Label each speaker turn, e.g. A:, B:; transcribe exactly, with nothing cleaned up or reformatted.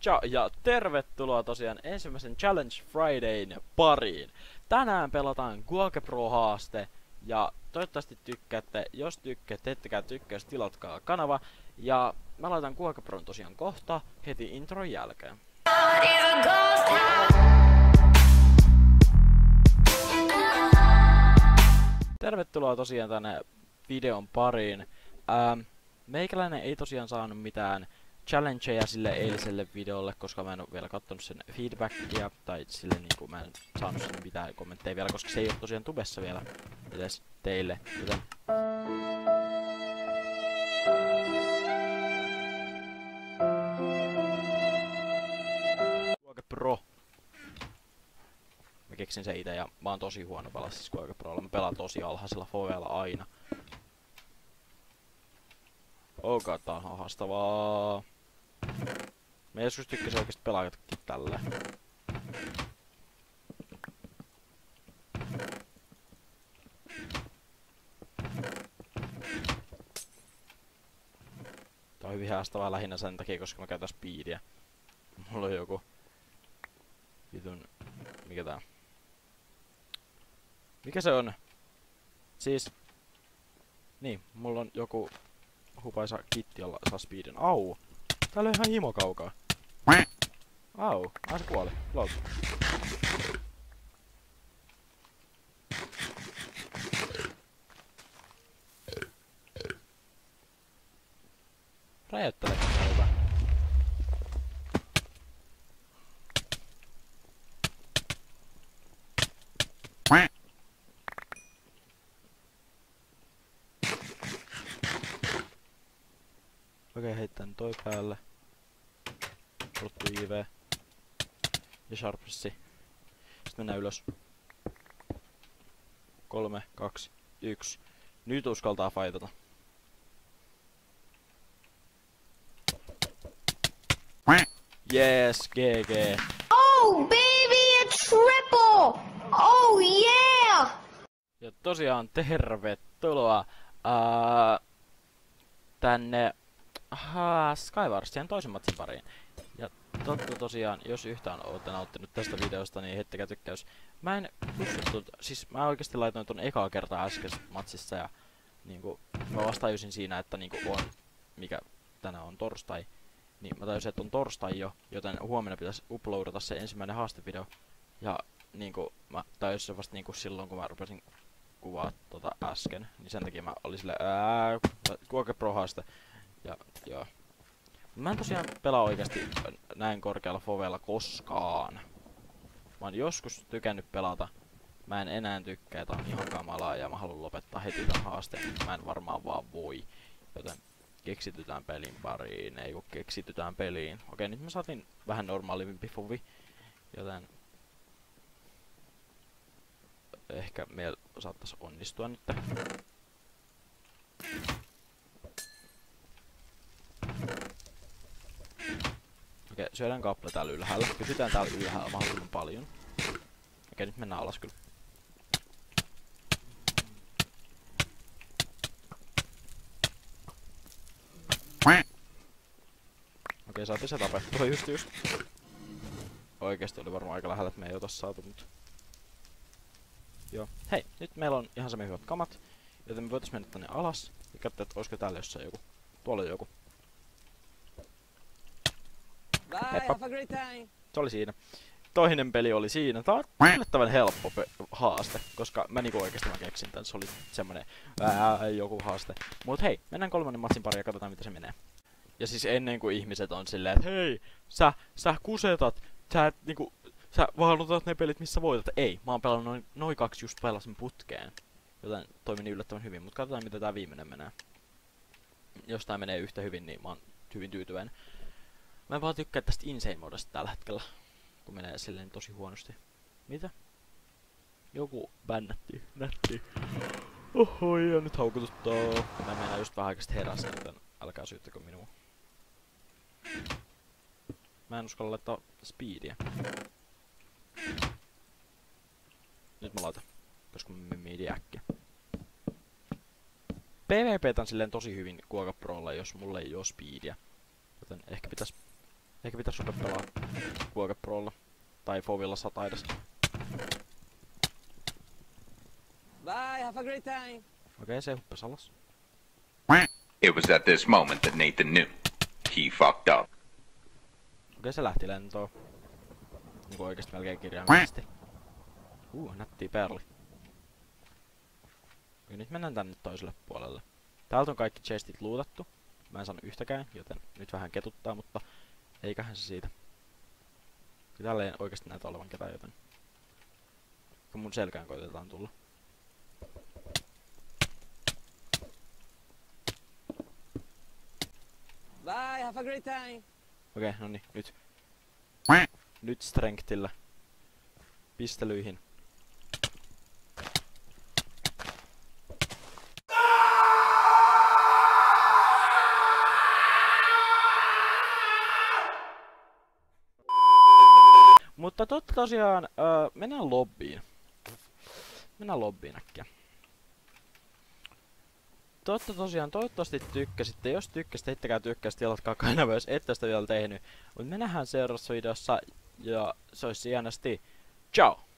A: Tja ja tervetuloa tosiaan ensimmäisen Challenge Fridayn pariin. Tänään pelataan Quake Pro-haaste ja toivottavasti tykkäätte. Jos tykkäätte, ettekä tykkäys, tilatkaa kanava. Ja mä laitan Quake Pron tosiaan kohta heti intron jälkeen. Tervetuloa tosiaan tänne videon pariin. Ähm, meikäläinen ei tosiaan saanut mitään challengeja sille eiliselle videolle, koska mä en oo vielä kattonut sen feedbackia, tai sille niinku mä en saanut sinne mitään kommentteja vielä, koska se ei oo tosiaan tubessa vielä edes teille, joten Quake Pro. Mä keksin se ite ja mä oon tosi huono pelaa siis Quake Prolla, mä pelaan tosi alhaisella fovella aina. Oh god, tää on haastavaa. Mä joskus tykkäsin oikeesti pelaatakin tälleen. Tää on hyvin haastavaa lähinnä sen takia, koska mä käytän speedia. Mulla on joku vitun... Mikä tää on? Mikä se on? Siis... Niin, mulla on joku hupaisa kitti, jolla saa speedin. Au! Täällä on ihan himo kaukaa. Au, ai se kuoli. Lol. Räjäyttele, hyvä. Okei, heittän toi päälle. Rottu I V. Ja Sharpssi. Sitten mennään ylös. Kolme, kaksi, yksi. Nyt uskaltaa fightata. Yes, G G.
B: Oh baby, a triple! Oh yeah!
A: Ja tosiaan tervetuloa ää, tänne Haa, Skywarsien toisen matsin pariin. Ja totta tosiaan, jos yhtään ootte nauttinut tästä videosta, niin heittäkää tykkäys. Mä en kutsuttu, siis mä oikeesti laitoin ton ekaa kertaa äskeisessä matsissa ja niinku, mä vasta tajusin siinä, että niinku on, mikä tänään on torstai. Niin mä tajusin, että on torstai jo, joten huomenna pitäisi uploadata se ensimmäinen haastevideo. Ja niinku, mä tajusin se vasta niinku silloin, kun mä rupesin kuvaa tota äsken. Niin sen takia mä olin silleen, ää, Quake Pro haaste. Ja joo. Mä en tosiaan pelaa oikeasti näin korkealla fovella koskaan. Mä oon joskus tykännyt pelata. Mä en enää tykkää, tää on ihan kamalaa ja mä haluan lopettaa heti tän haasteen. Mä en varmaan vaan voi. Joten keksitytään pelin pariin. Ei kun keksitytään peliin. Okei, nyt me saatiin vähän normaalimpi fovi. Joten ehkä meillä saattais onnistua nyt. Okei, syödään kappale täällä ylhäällä. Pysytään täällä ylhäällä mahdollisimman paljon. Okei, nyt mennään alas kyllä. Okei, saatiin se tapettua just just. Oikeesti oli varmaan aika lähellä, että me ei ota saatu, mutta... Joo. Hei, nyt meillä on ihan semmoinen hyvät kamat. Joten me voitais mennä tänne alas. Ja katsoa, että olisiko täällä jossain joku. Tuolla on joku.
C: Bye, have a great time.
A: Se oli siinä. Toinen peli oli siinä. Tää on yllättävän helppo haaste, koska mä niinku oikeesti mä keksin tän. Se oli semmonen ää, joku haaste. Mut hei, mennään kolmannen matsin pariin ja katsotaan mitä se menee. Ja siis ennen kuin ihmiset on silleen, että hei, sä, sä kusetat, sä et niinku, sä vaanutat ne pelit missä voitat. Ei, mä oon pelannut noin, noin kaksi just pelasin putkeen. Joten toi meni yllättävän hyvin, mut katsotaan mitä tää viimeinen menee. Jos tää menee yhtä hyvin, niin mä oon hyvin tyytyväinen. Mä en vaan tykkää tästä insane-modasta tällä hetkellä, kun menee silleen tosi huonosti. Mitä? Joku bännätti, nätti. Oho, ja nyt haukututtaa. Mä meinaan just vähän aikaisesti heräsin, joten älkää syyttäkö minua. Mä en uskalla laittaa speedia. Nyt mä laitan, koska mä menen äkkiä. PvP:tä on silleen tosi hyvin Quake Prolla, jos mulla ei oo speedia. Joten ehkä pitäis Ehkä pitäis rupea pelaa Quake Prolla. Tai Fovilla sata edes.
C: Bye, have a great time.
A: Okei, okay, se huppes alas.
D: It was at this moment that Nathan knew. He fucked up.
A: Okei, okay, se lähti lentoon. Niinku oikeesti melkein kirjaimellisesti. Uh, nättii perli. Ja nyt mennään tänne toiselle puolelle. Täältä on kaikki chestit lootattu. Mä en saanut yhtäkään, joten nyt vähän ketuttaa, mutta eiköhän se siitä. Täällä ei oikeesti näytä olevan ketään, joten kun mun selkään koitetaan tulla.
C: Bye, have a great time.
A: Okei, okay, no niin, nyt. Nyt strengthillä. Pistelyihin. Mutta totta tosiaan, öö, mennään lobbyiin. Mennään lobbyiin äkkiä. Totta tosiaan, toivottavasti tykkäsitte. Jos tykkäsitte, heittäkää tykkäsit, jalatkaa kanava, jos ette sitä vielä tehnyt. Mut me nähdään seuraavassa videossa, ja se olisi ihanasti. Ciao!